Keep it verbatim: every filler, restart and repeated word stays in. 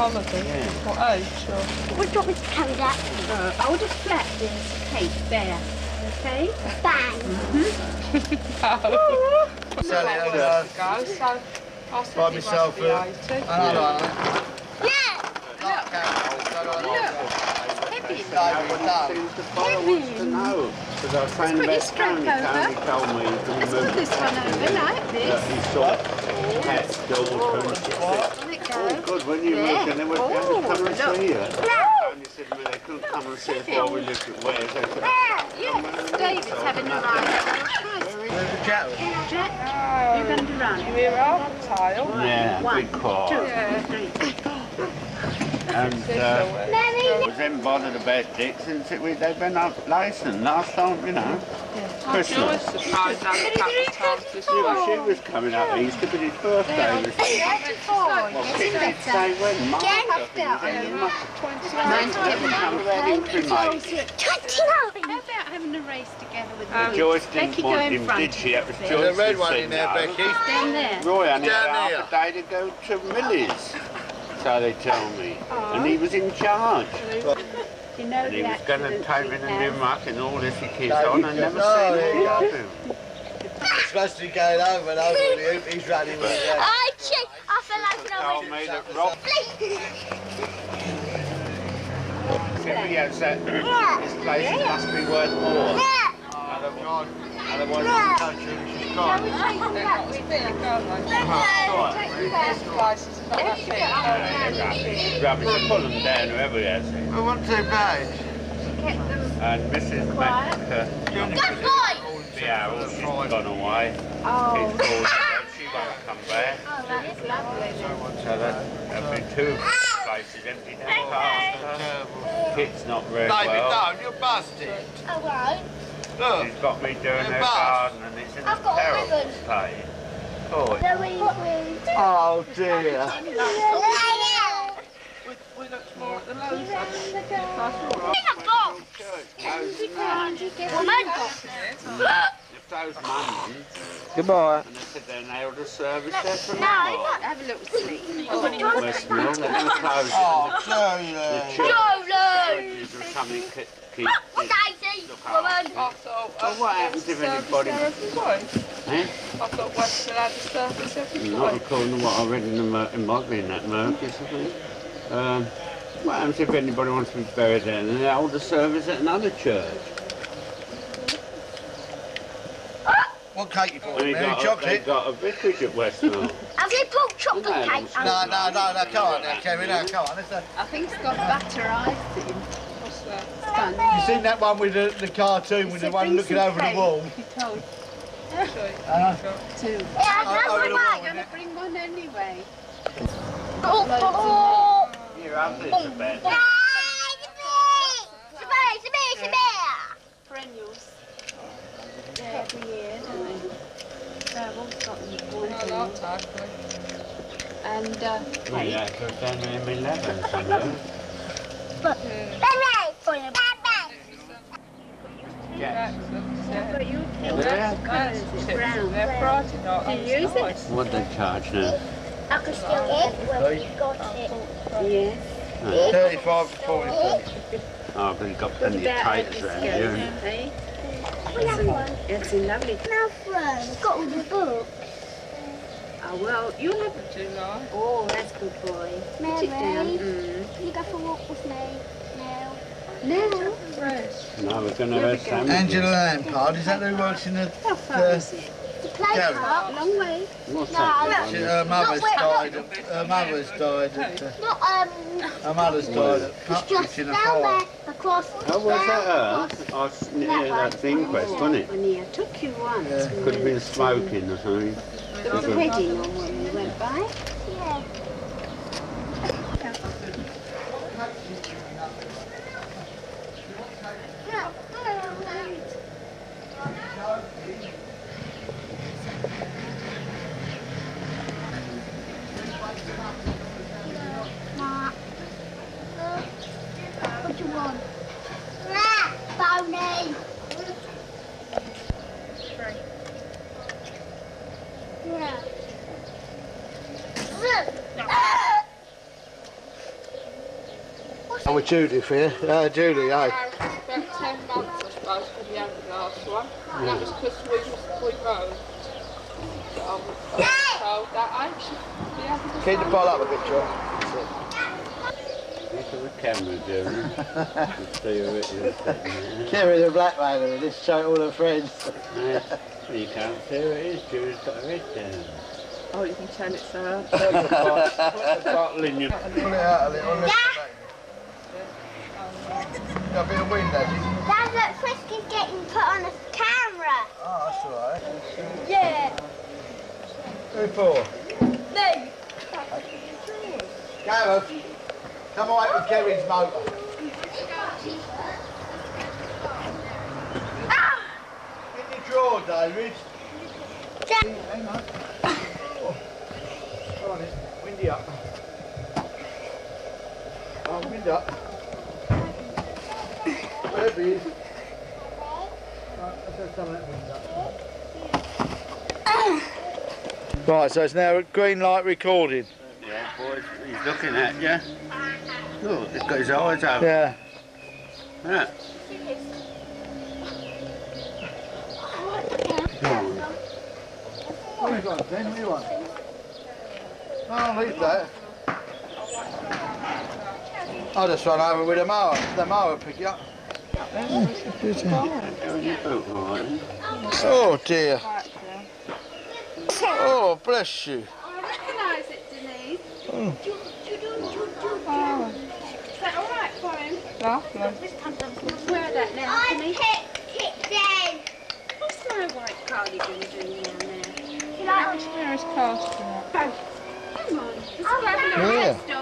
holiday? Yeah. What age? Or? What do you want me to carry that? Uh, I'll just flat this cake there. Okay? Bang! No. Sally, Well, I'll where to go, so I said buy it myself must be a- eighty. I don't know. Yeah! Not carry Kevin, Seems the father wants to know. Because I was saying put about your strap Tony. Tony over. told me from let's the put this one over like that this. he saw cats, dogs, and Let it oh, go. good, when you There. moved in, they would be able to come and Oh, see you. look. Tony said to me they couldn't come and see us while we lived at Wales. They said, Yeah, David's having a ride. There's a cat. Jack, Oh, you're going to run. you hear our tail? yeah, One, big car. two, Yeah. three. And uh, I was then bothered about Dick since it, we, they've been up licensed last time, you know. I'm sure Christmas. surprised that a couple of times this Well, week. she was coming up Easter, but his birthday was... Well, Pete did say when, March, I think it was end of March. Come around in for May. How about having a race together with Um, me? Joyce Becky, didn't go want in him, front. did she? That was There. Joyce. There's a red who one said in there, no. Becky. Down there. Roy only had Down half a day to go to Millie's, so they tell me. And he was in charge. You know And he the was going to accident take we in a had? new muck and all this he keeps No, on you and never just- oh, seen there him you of go. him. He's supposed to be going over and over with you. He's running with it. I check. I feel like an Told me that Rob said he has that this place must be worth more. Otherwise, otherwise the country she's gone. They're not as big, are they? This place is about that big. Rubbish, I pull them down whoever he has it. I want two bags. And Missus Mac, uh, Good boy! the owl, she's gone away. Oh, He's called her, she won't come back. oh, that is lovely. So that, there'll be two places empty down past her. Kit's not very David, well. no, you're busted. Alright. Look. She's got me doing her Boss. garden and it's in a I've got a terrible ribbon. state. Oh, Oh dear. We looked more at the loads. if those mums, Goodbye. and they said they nailed a service there for No, now. Have a little sleep. West Mill, they're going to close it. Oh, The Jolie. Jolie! churches will come and keep, keep Daisy, look woman! after. I thought, But what happens if anybody... There every week. Eh? I thought Western had a service every Not week. according to what I read in the Mer- it might be in that Mercus, I think. Um, what happens if anybody wants to be buried there? Then they hold a service at another church. What cake you for? And they Mary got, a, they chocolate? got a vicarage at Westmill. Have you put chocolate No, cake? no, No, no, no, no, come on now, Kevin, no, come on. Let's, uh, I think it's got butter icing. What's that? Fun. you seen that one with the, the cartoon with the one looking over the wall? He told Actually, Uh, two. Yeah, Oh, that's over my the bag. I'm going to bring one anyway. Oh, oh, You're ugly to bed. oh. Sabay, sabay, sabay. Perennials. They're every year, don't they? So I've always got them I one like tackling. And uh, Well, yeah, it goes down to M eleven somewhere. Yes. but you Yeah. That's it's chips. brown. They're Friday night. Do you use it? nice. What they charge now? I can still get when you got it. Yeah. Oh, thirty-five to forty p. but you've got plenty of taters around here. Hey? We have one. It's a lovely. Now, friend, got all the books. Oh, well, you'll have it. Do you like? Oh, that's good boy. Put it down. Mary, Mm. can you go for a walk with me now? Now, Fresh. No, we're going to have sandwiches. Angela Lampard, is that who works in the... how far the is it? The play Gary. park. Long way. What's No, that? She, one? her mother's Not where- died. At, her mother's died. At, uh, Not, um, her mother's died at it's Putwich just in a down fire. there, across. Oh, was down, that her? across. Oh, it's near that inquest, wasn't it? When I took you once. Yeah. we Could have been went, smoking or something. um, There was a wedding on when we went by. Yeah. Ma. What do you want? Phony. Yeah. Oh, with Judith here. Uh, Julie, aye. About ten months, I suppose, for the other last one. And that was because we, we rode. So I was told that age. The other was Keep the ball up a bit, John. Look at the camera, Jeremy. See who it is. Kerry the black man, and just show it all her friends. No, you can't see who it is. Julie's got her head down. Oh, you can tell it's her. Put the bottle in your... Pull it out a little. Let it got a bit of wind, has it? Dad, look, Frisky's getting put on a camera. Oh, that's all right. Yeah. Who for? Me. Gareth, come away with Kerry's motor. Ah! In your drawer, David. Dad. Hang on. Oh. Go on, it's windy up. Oh, wind up. Wherever he is. Right, let's have some of that wind up. Right, so it's now green light recording. Yeah, boys, he's looking at you. Look, he's got his eyes open. Yeah. Yeah. What have you got, Ben? What do you want? No, I'll leave that. I'll just run over with the mower. The mower pick you up. Oh dear. Oh, bless you. I recognise it, Denise. Oh. Is that all right for him? Lovely. Wear that now, Denise. I picked it then. What's my white cardigan doing down there? You like Where's Carsten? Come on. Let's grab a Yeah. rest